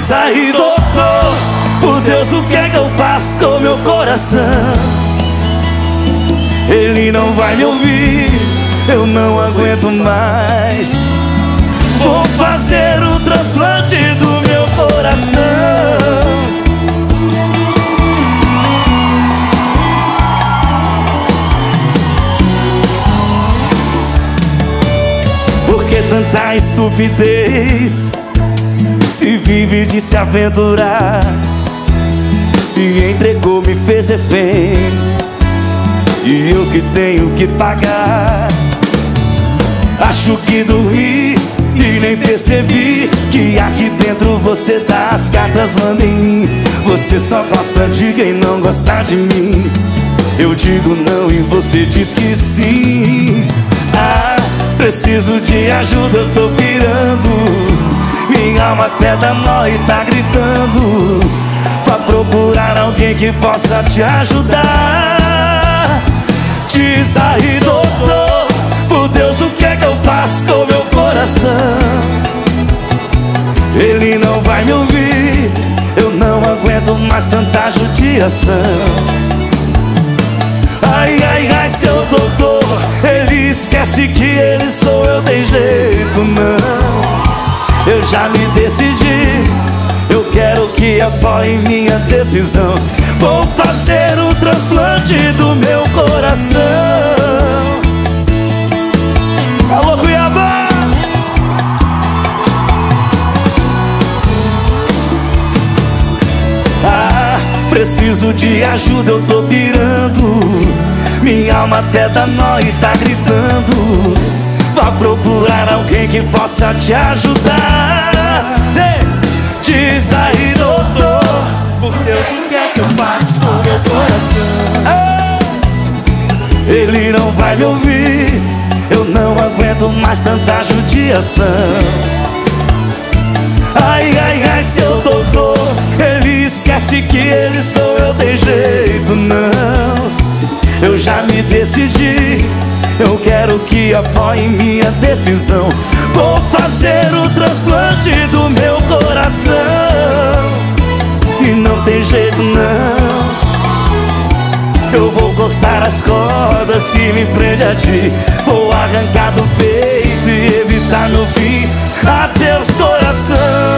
Diz aí, doutor, por Deus, o que é que eu faço com meu coração? Ele não vai me ouvir, eu não aguento mais. Vou fazer o transplante do meu coração. Por que tanta estupidez? Se vive de se aventurar, se entregou, me fez refém, e eu que tenho que pagar. Acho que dormi e nem percebi que aqui dentro você dá as cartas, manda em mim. Você só gosta de quem não gosta de mim. Eu digo não e você diz que sim. Ah, preciso de ajuda, eu tô pirando. Minha alma até dá nó e tá gritando. Vá procurar alguém que possa te ajudar. Diz aí, doutor, por Deus, o que é que eu faço com meu coração? Ele não vai me ouvir, eu não aguento mais tanta judiação. Ai, ai, ai, seu doutor, ele esquece que ele sou eu, tem jeito não. Eu já me decidi, eu quero que apoie minha decisão. Vou fazer o transplante do meu coração. Alô, Cuiabá! Ah, preciso de ajuda, eu tô pirando. Minha alma até dá nó e tá gritando. Vá procurar alguém que possa te ajudar. Ei, diz aí, doutor, por Deus, o que é que eu faço com meu coração? Ele não vai me ouvir, eu não aguento mais tanta judiação. Ai, ai, ai, seu doutor, ele esquece que ele sou eu, tem jeito não. Eu já me decidi, eu quero que apoie minha decisão. Vou fazer o transplante do meu coração. E não tem jeito não. Eu vou cortar as cordas que me prende a ti. Vou arrancar do peito e evitar no fim. Adeus, coração.